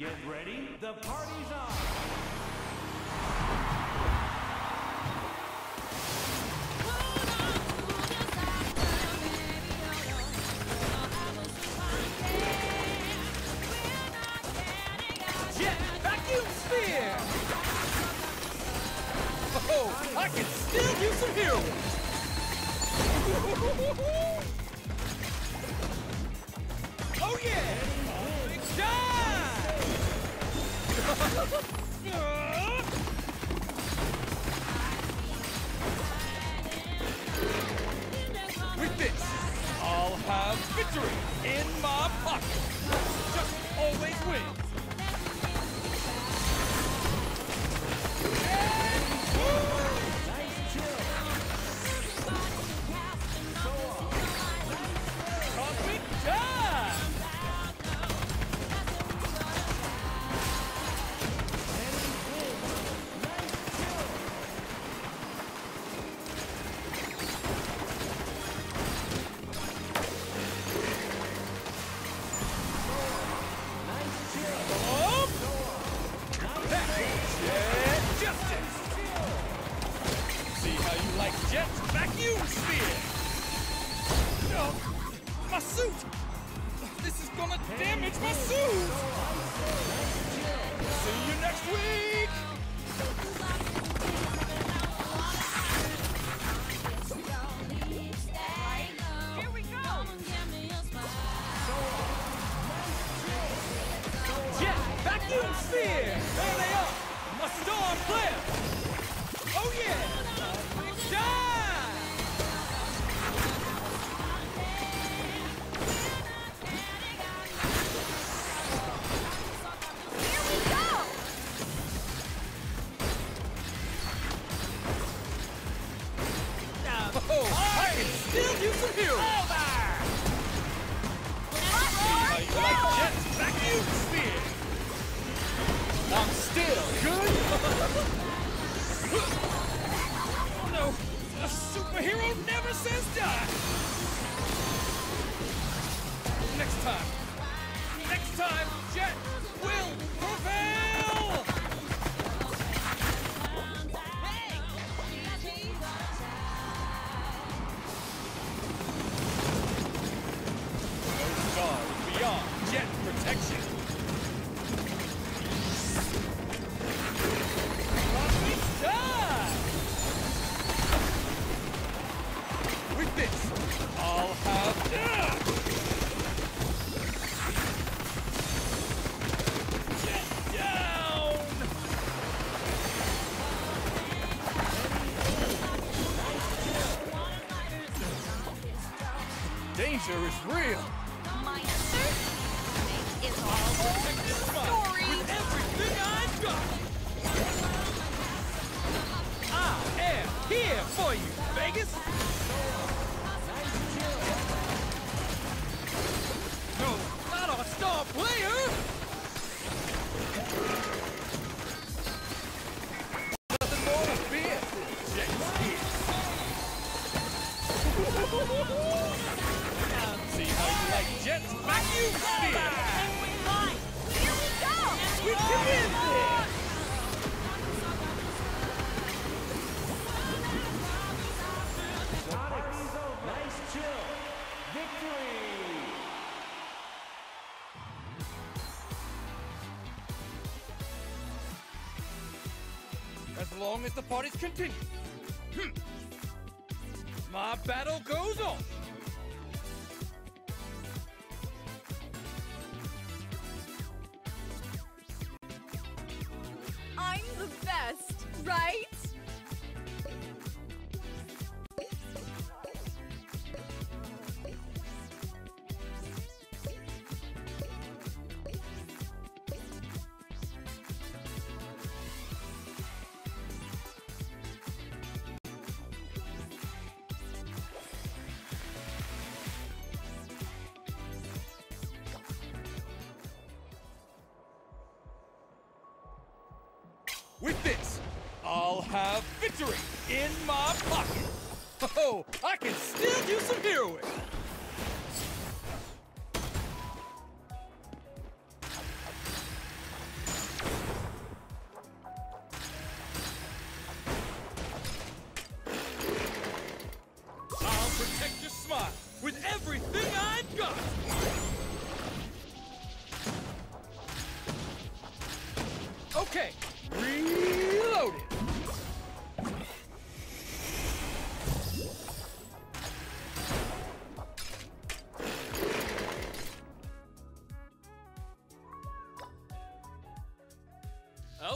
Get ready, the party's on! Jet vacuum sphere! Oh, I can still use some heroes! Oh yeah! Big shot! With this, I'll have victory in my pocket! Just always wins! Cosmic dive! Justice! See how you like Jet's vacuum sphere! Oh, my suit! This is gonna damage my suit! See you next week! Here we go! Jet vacuum sphere! There they are! A storm flare! Oh yeah! Big dive! Here we go! Oh, I can still use some heroes! How you like Jet's vacuum sphere? I'm still good! Oh no! A superhero never says die! Next time, Jet will prevail! No star is beyond Jet protection! Cosmic dive! With this, I'll have Jet down! Danger is real! My answer is all story. With everything I've got! I am here for you, Vegas! No, not a star player! Nothing more to fear! Jet's here! See how you like Jet's vacuum sphere! Here we go! We can win this! Party's over. Nice chill. Victory! As long as the parties continue, my battle goes on! I'm the best, right? With this, I'll have victory in my pocket! Oh, I can still do some heroing!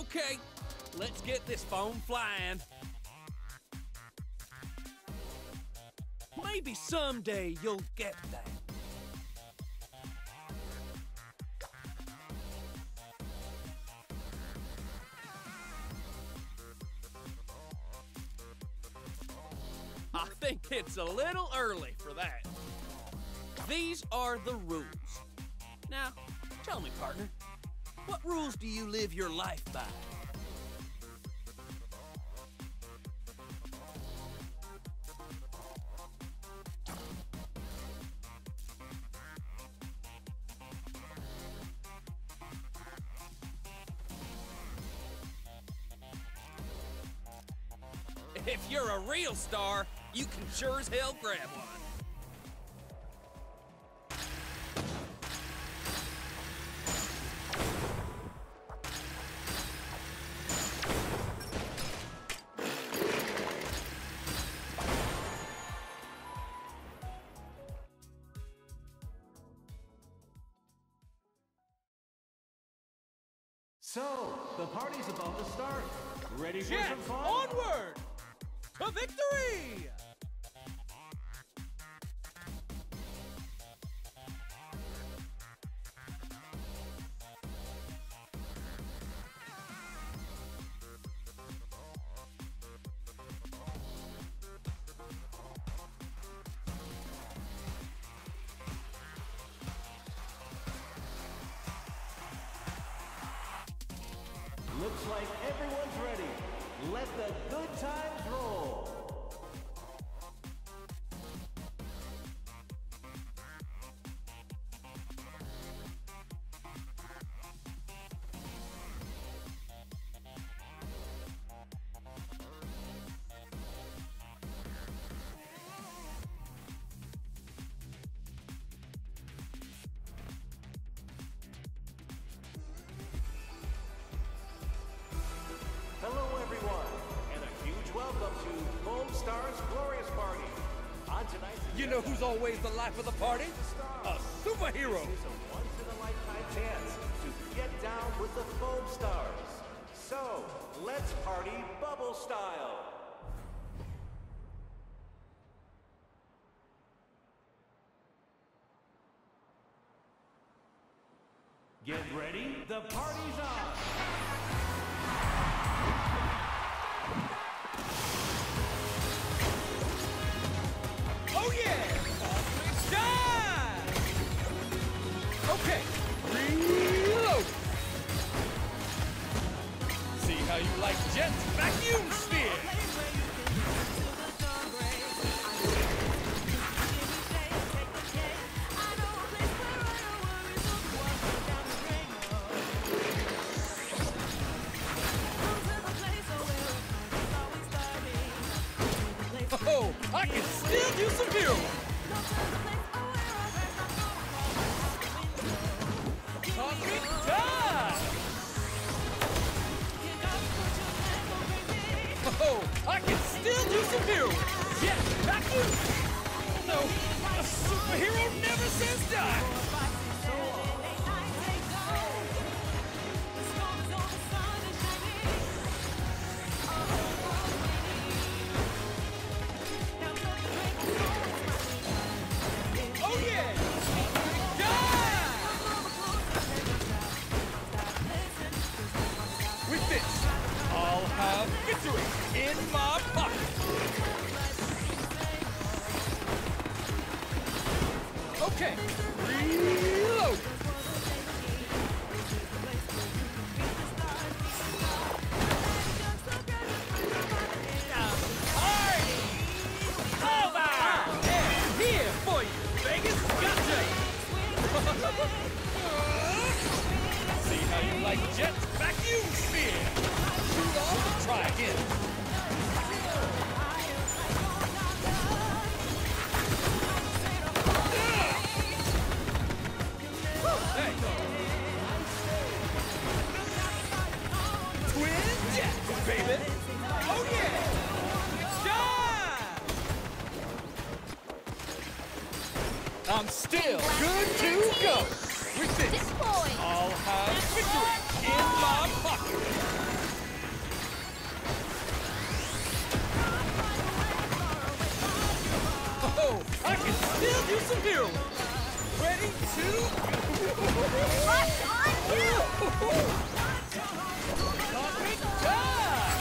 Okay, let's get this foam flying. Maybe someday you'll get that. I think it's a little early for that. These are the rules. Now, tell me, partner, what rules do you live your life by? If you're a real star, you can sure as hell grab one. So, the party's about to start. Ready for Jets, some fun? onward to victory! Looks like everyone's ready. Let the good times roll. Hello, everyone, and a huge welcome to Foam Stars Glorious Party. On tonight's You know who's always the life of the party? A superhero! This is a once-in-a-lifetime chance to get down with the Foam Stars. So, let's party bubble style. Get ready, the party's on! Oh yeah! Cosmic dive! Okay, reload! See how you like Jet's vacuum sphere! Oh, I can still use some hero! Cosmic dive! Oh, I can still use some hero! Yes, vacuum! No, a superhero never says die! Oh yeah! Dive! With this, I'll have victory in my pocket! Okay, reload! Here for you, Vegas! Gotcha! See how you like Jet's vacuum sphere! Shoot off, try again. Hey. Twin Jets, baby! Oh yeah! Dive! I'm still good to go. With this, I'll have victory in my pocket. Oh, I can still do some hero. Ready to Rush on you! Cosmic Dive!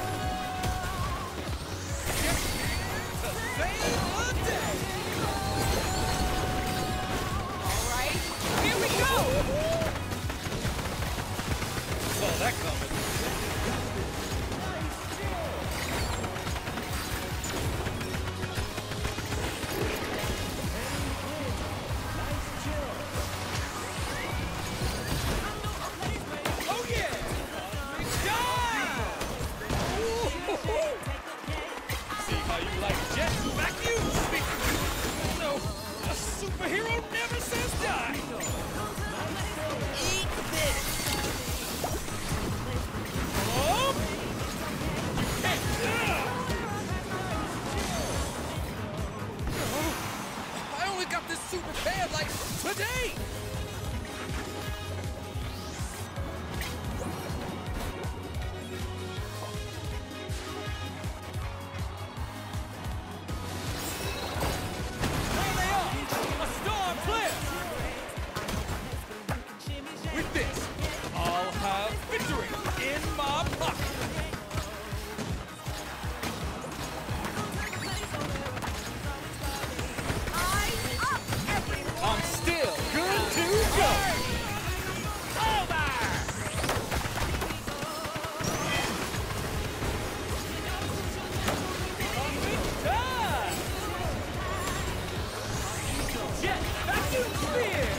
Just to save the day! All right, here we go! Saw that coming. Oh yeah! Cosmic Dive! See how you like jet vacuum speed? No, a superhero never says die! Eat this! Oh! You can't! I only got this super pad like today! There they are! A star player! With this, I'll have victory in my pocket! Eyes up, everyone! I'm still good to go! Over! Cosmic Dive! Jet vacuum sphere!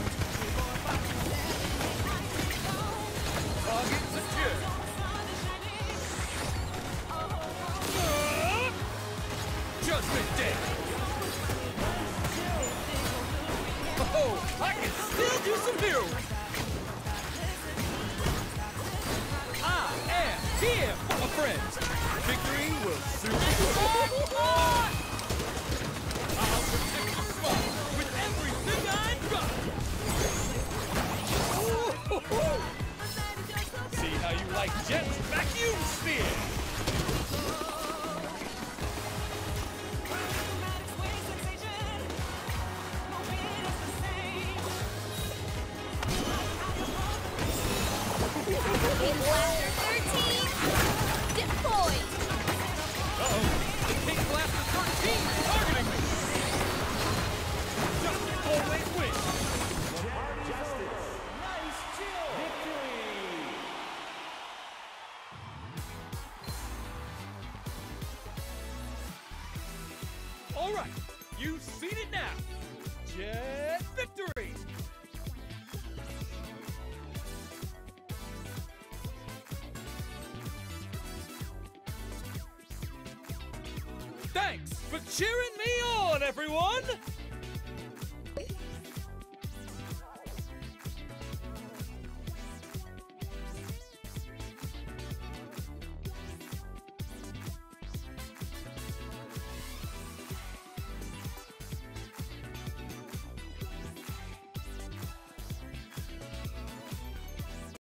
Target secure! Judgment Day! Oh, I can still do some hero! I am here for my friends! Victory will soon be I'll protect the spot with everything I've got! See how you like Jet's vacuum sphere! Pink Blaster 13, deployed! Uh-oh! The Pink Blaster 13 is targeting me! Justin always wins! Justice. Nice chill. Victory. All right, you've seen it now. Jet victory! Thanks for cheering me on, everyone!